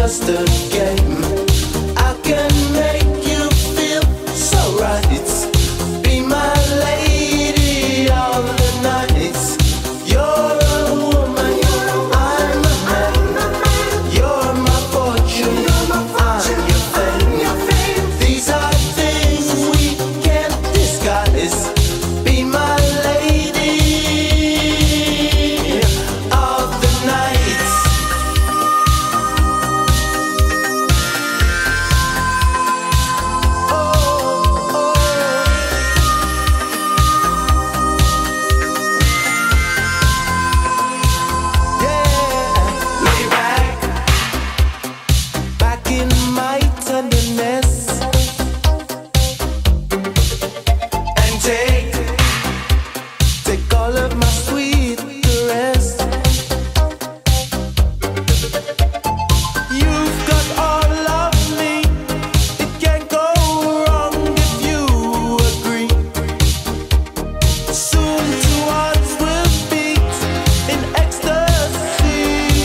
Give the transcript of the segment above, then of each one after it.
just a game. I can make you feel so right. Be my lady of the night. You're a woman, I'm a man. You're my fortune, I'm your fame. These are things we can't disguise. Be my lady of the night. Back in my tenderness, and take all of my sweet caress. You've got all of me. It can't go wrong if you agree. Soon two hearts will beat in ecstasy.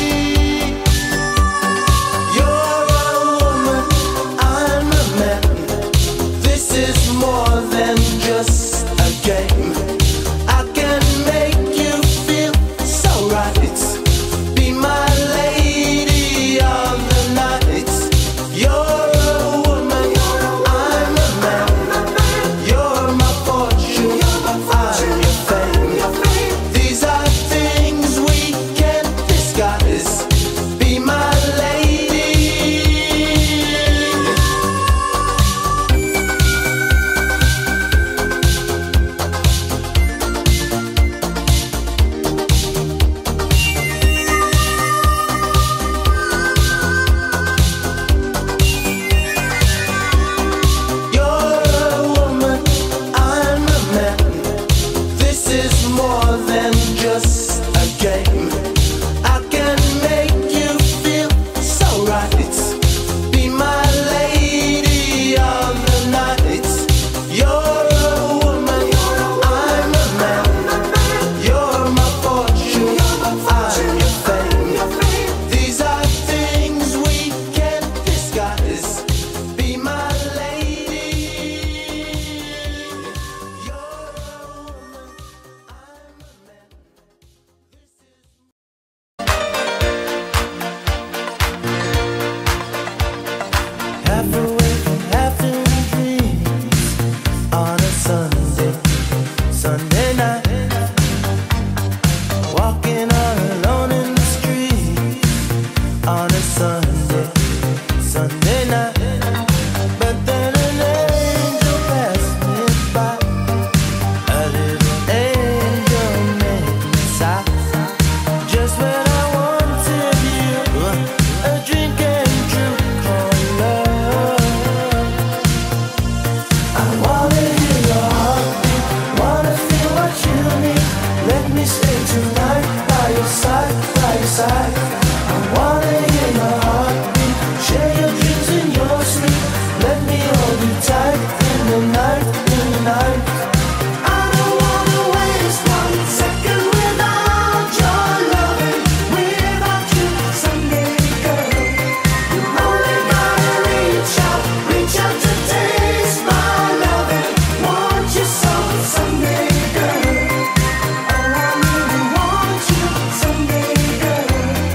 You're a woman, I'm a man. This is more than just a game. I can make you feel so right. Be my lady of the night. You're a woman, I'm a man. You're my fortune, I'm your fame. These are things we can't disguise. Be my lady. You're a woman, I'm a man. This is more than just a game. I can make you feel so right. Be my lady of the night. You're a woman, I'm a man. You're my fortune, I'm your fame. These are things we can't disguise. Be my lady. You're a woman, I'm a man. Half awake and half in dreams on a Sunday night, walking all alone in the street on a Sunday night. But then an angel passed me by, a little angel made me sigh. Just when I wanted you, a dream came true called love. I wanna hear your heartbeat, wanna feel what you need. Let me stay tonight by your side, by your side. I wanna hear your heartbeat, share your dreams and your sleep. Let me hold you tight in the night, in the night. I don't wanna waste one second without your loving, without you, Sunday girl. You only gotta reach out to taste my loving. Want you so, Sunday girl. Oh, I really want you, Sunday girl.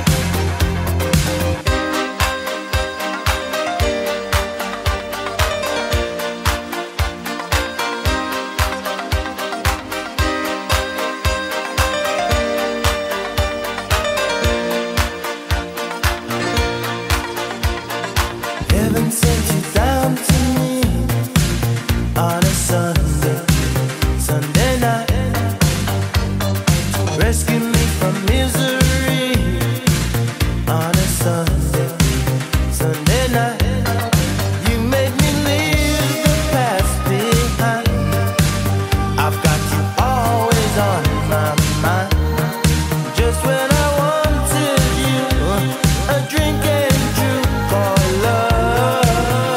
Heaven sent you down to me on a Sunday night, to rescue me from misery on a Sunday night. You made me leave the past behind. I've got you always on my mind. Just when I wanted you, a dream came true called love.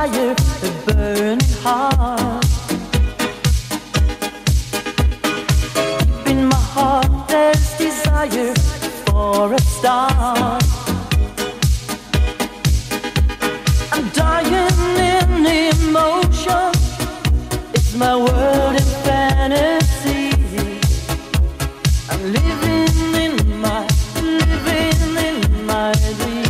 desire, a burning heart. Deep in my heart there's desire for a star. I'm dying in emotion, it's my world in fantasy. I'm living in my dream.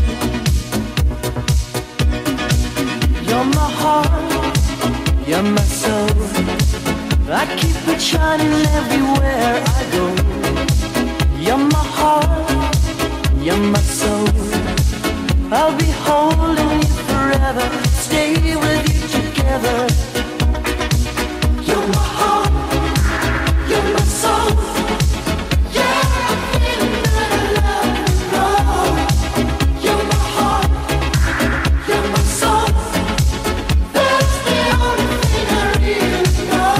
You're my heart, you're my soul. I keep it shining everywhere I go. You're my heart, you're my soul. I'll be holding you forever, stay with you together. You're my heart, you're my soul. Yeah, I'm feeling that I love you. You're my heart, you're my soul. That's the only thing I really know.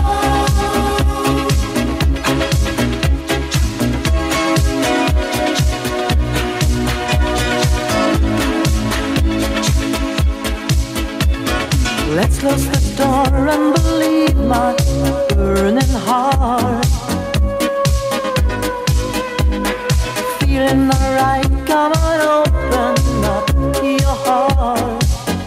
Let's close the door and believe my burning heart. Feeling alright, come on, open up your heart.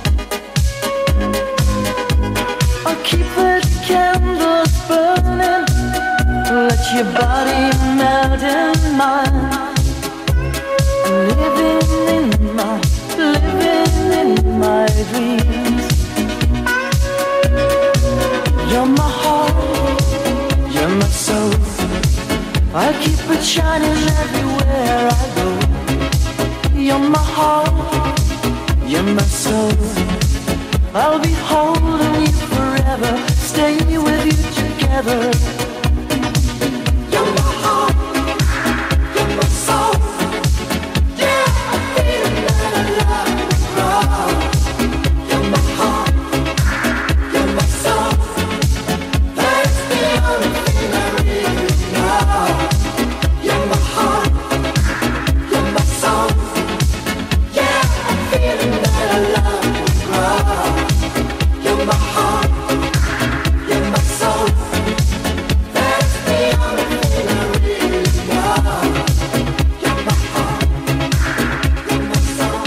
I'll keep the candles burning, let your body melt in mine. I'm living in my dreams. You're my heart, you're my soul. I'll keep it shining everywhere I go. You're my heart, you're my soul. I'll be holding you forever, stay with you together. You're my heart, you're my soul. Yeah, I'm feeling that I love you. You're my heart, you're my soul. That's the only thing I really know. You're my heart, you're my soul. Yeah, I'm feeling that I love you. You're my heart, you're my soul. That's the only thing I really know. You're my heart, you're my soul.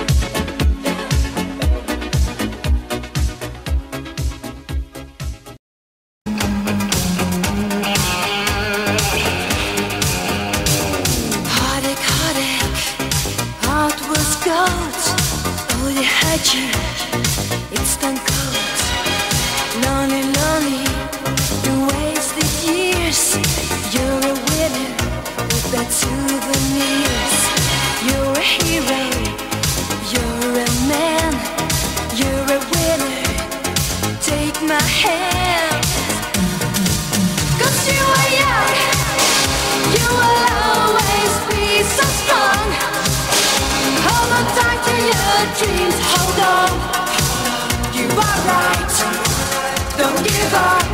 Heartache, heartache, heart was gold. Oh, they had you, it's done cold. Lonely, lonely, you wasted years. You're a winner with that souvenirs. You're a hero, you're a man. You're a winner, take my hand. 'Cause you are young, you will always be so strong. Hold on tight to your dreams, hold on. You are right, don't give up.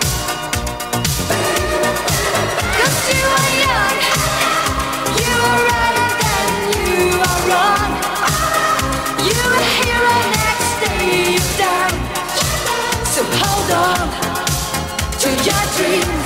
'Cause you are young, you are right and you are wrong. You're a hero, next day you're down. So hold on to your dreams.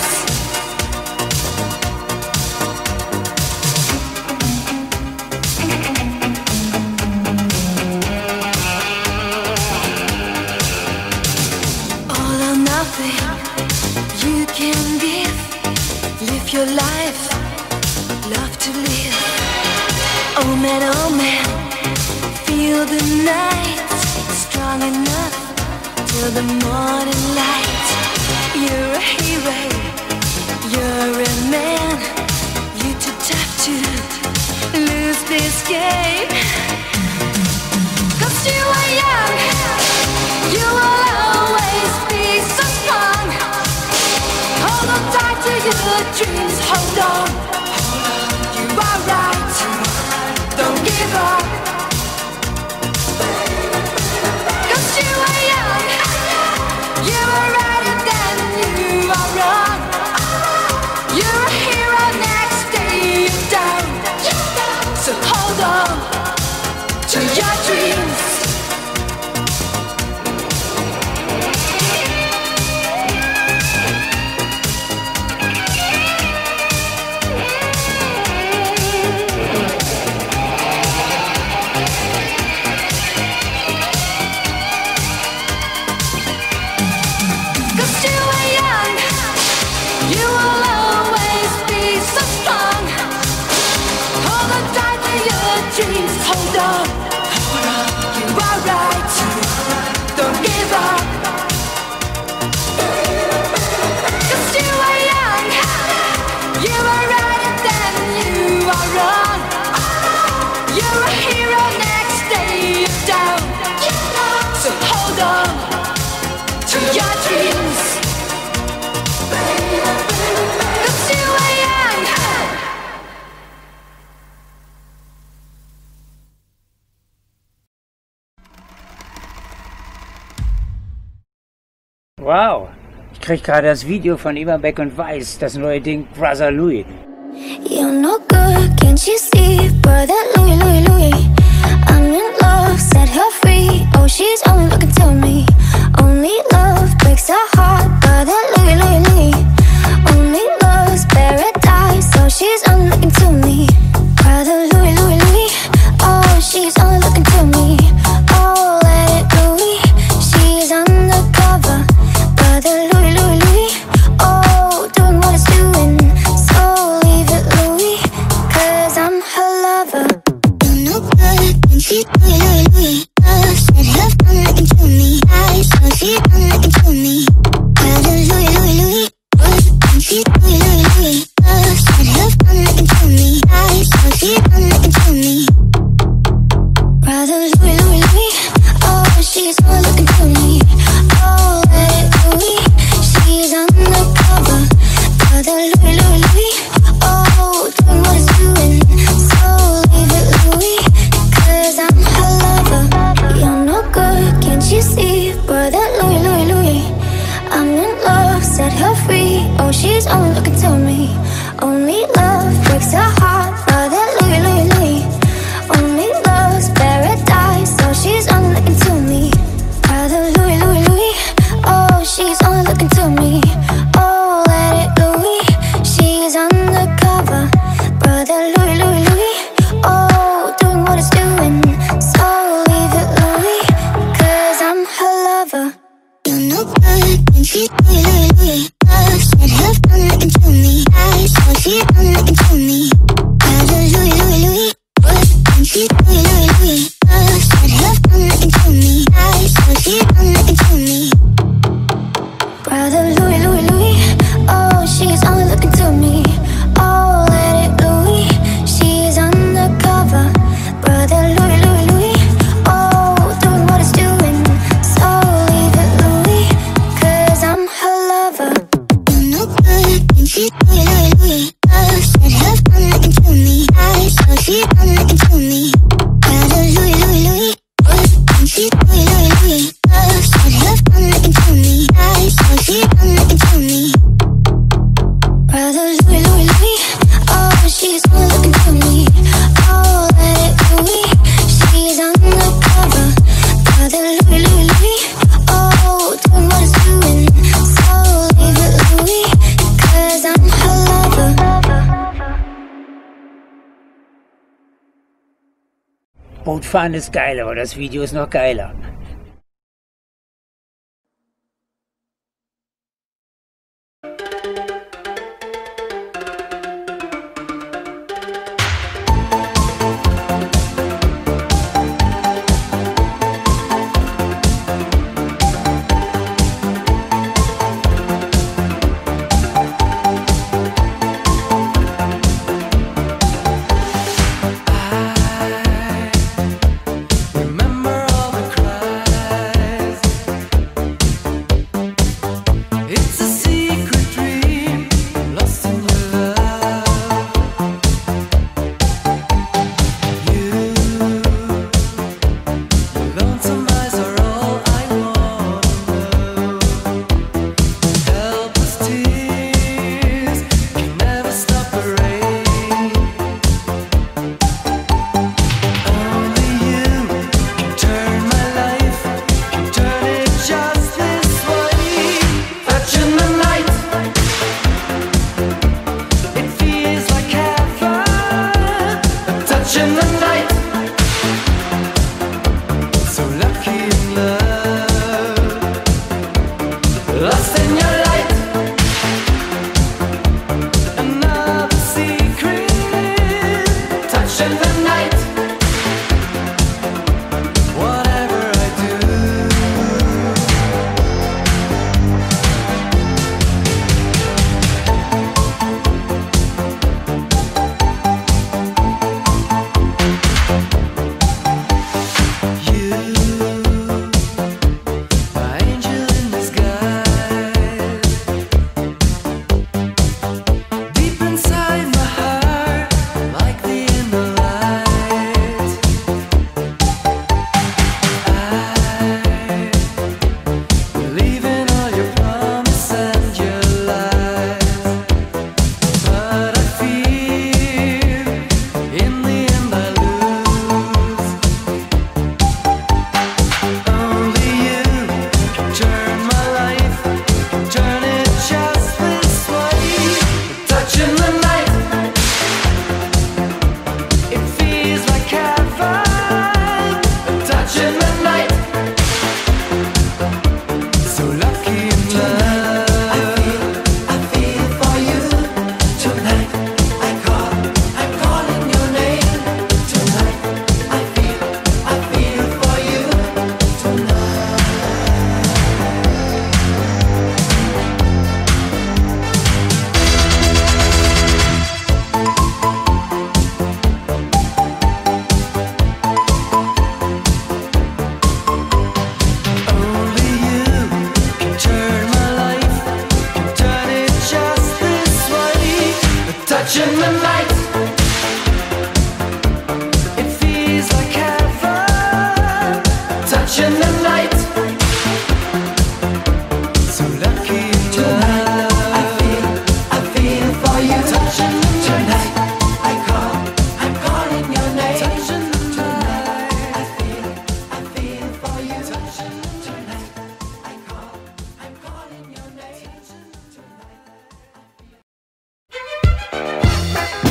All or nothing you can give. Live your life, love to live. Oh man, feel the night. Strong enough till the morning light. You're a hero, you're a man. You're too tough to lose this game. 'Cause you are young, you will always be so strong. Hold on tight to your dreams, hold on. You are right, don't give up. 'Cause you are young, you are right and then you are wrong. You're a hero, next day you're down. So hold on Wow, ich krieg gerade das Video von Imanbek und Weiß, das neue Ding Brother Louis. You're no good, can't you see? Brother Louis, Louis, Louis. I'm in love, set her free. Oh, she's only looking to me. Only love breaks her heart. Brother Louis, Louis, Louis. Only love's paradise. So she's only looking to me. Brother Louis, Louis, Louis. Oh, she's only looking to me. Oh, let it Louis. She's undercover. Brother Louis, Louis, Louis. Oh, doing what it's doing. So leave it Louis, 'cause I'm her lover. You're no good, and she's Louis, Louis, Louis. Said her fun looking to me. I saw she's fun looking to me. Brother Louis, Louis, Louis. And she's Louis, Louis, Louis. Said her fun looking to me. I saw she's fun looking to me. Brother Louis, Louis, Louis. Oh, she's fun looking to me. Oh, let it Louis. She's undercover. Brother Louis, Louis, Louis. Oh, doing what it's doing. So leave it Louis, 'cause I'm her lover. You're no good, can't you see? Brother Louis, Louis, Louis. I'm in love, set her free. Oh, she's only looking to me. Only love breaks her heart. Brother Louis, Louis, Louis. Only love's paradise. So she's only looking to me. Brother Louis, Louis, Louis. Oh, she's only looking to me. Oh, let it Louis. She's undercover. Brother Louis, Louis, Louis. Oh, doing what it's doing. So leave it Louis, 'cause I'm her lover. You're no good, and she's Louis, Louis, Louis. Said her fun looking to me. I saw she's fun looking to me. Brother Louis, Louis, Louis. And she's Louis, Louis, Louis. Said her fun looking to me. I saw she's fun looking to me. Brother Louis, Louis, Louis. Oh, she's only looking to me. Oh, let it Louis. She's undercover. Brother Louis, Louis, Louis. Oh, doing what it's doing. So leave it Louis, 'cause I'm her lover. You're no good, and she's Louis, Louis, Louis. Said her fun looking to me. I saw she's fun looking to me. Brother Louis, Louis, Louis. And she's Louis, Louis, Louis. Said her fun looking to me. I saw she's fun looking to me. Brother Louis, Louis, Louis. Oh, she's only looking to me. Oh, let it Louis. She's undercover. Brother Louis, Louis, Louis. Oh, doing what it's doing. So leave it Louis, 'cause I'm her lover. Bootfahren ist geil, aber das Video ist noch geiler. Remember all the cries. touching the night. It feels like heaven, touching the night. So lucky tonight. I feel for you. Touching the night. I'm calling your name. Touching the night. I feel for you. Touching tonight. I'm calling your name. Tonight.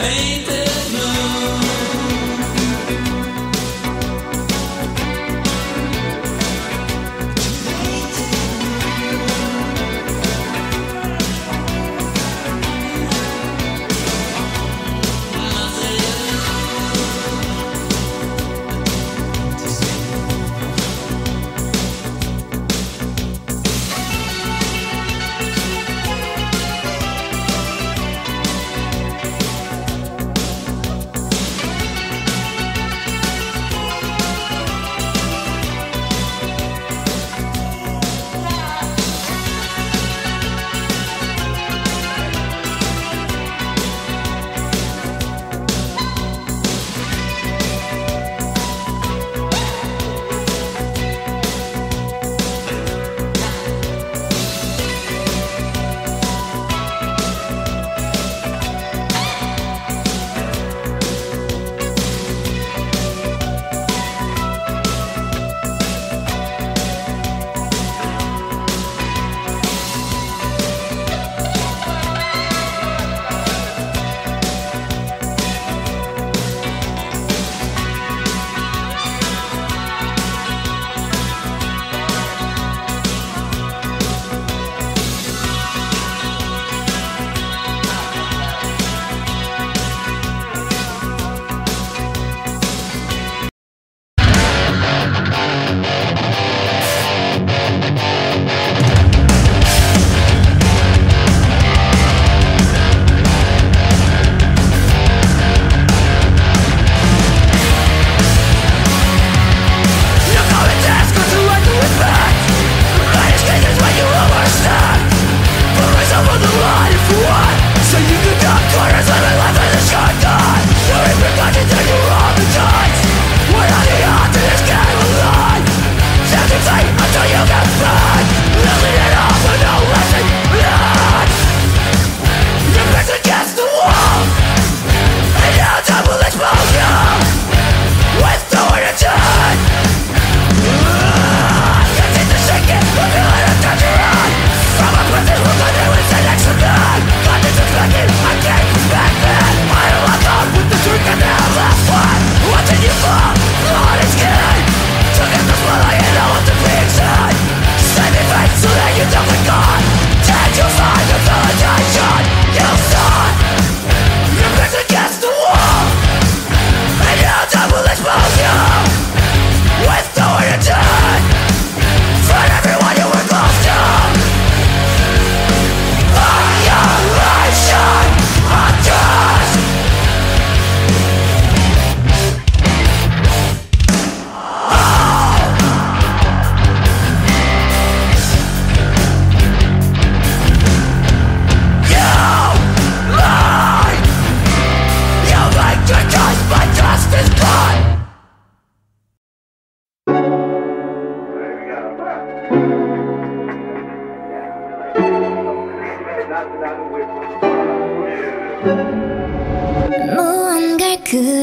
무언가를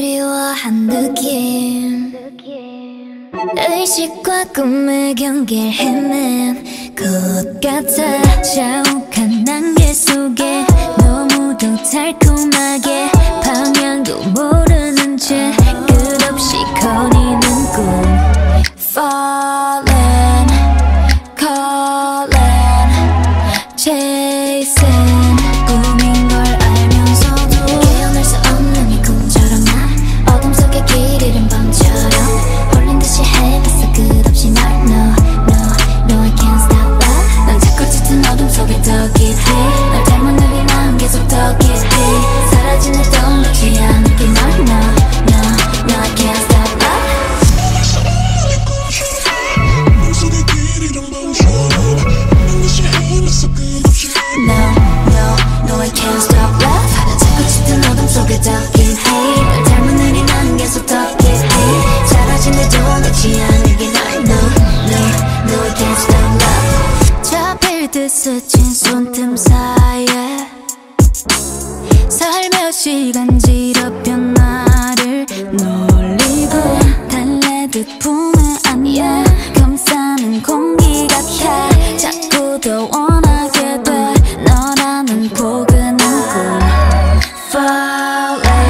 그리워한 느낌 의식과 꿈의 경계를 헤맨 것 같아 자욱한 안개 속에 너무도 달콤하게 방향도 모르는 채 끝없이 거리는 꿈 Falling, calling, chasing 꿈인 걸 알면서도 깨어날 수 없는 이 꿈처럼 나 어둠 속에 길 잃은 밤처럼 홀린 듯이 헤맸어 끝없이 날 No, I can't stop that 난 자꾸 짙은 어둠 속에 더 깊이 널 닮은 눈이 난 계속 더 깊이 사라진 내 떠오르지 않을게 널 No, I can't stop that No, I can't stop love 난 자꾸 짙은 어둠 속에 더 깊이 널 닮은 눈이 난 계속 더 깊이 사라진 내 떠오르지 않을게 널 No, I can't stop love 잡힐 듯 스친 손틈 사이에 살며시 간지럽혀 나를 놀리고 달래듯 품에 안겨 감싸는 공기 같아 자꾸 더 원하게 돼 너라는 포근한 꿈 Falling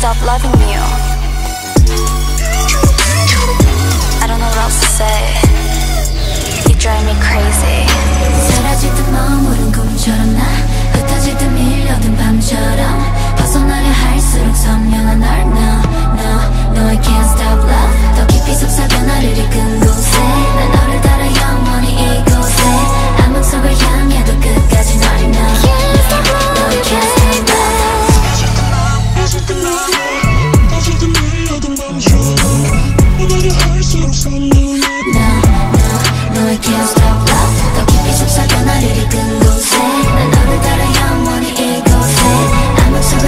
stop loving you. I don't know what else to say. You drive me crazy. 사라질 듯 머무른 꿈처럼 나 흩어질 듯 밀려든 밤처럼 벗어나려 할수록 선명한 널 No, I can't stop love. 더 깊이 속삭여 나를 이끈 곳에 난 너를 따라 영원히 이곳에 암흑 속을 향해도 끝까지 널 No, I can't stop love. 벗어질 듯 나 퍼질 듯 밀려든 밤처럼 벗어나려 할수록 선명한 No, I can't stop love. 더 깊이 속삭여 나를 이끈 곳에 난 너를 따라 영원히 이곳에 암흑 속을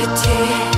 tears.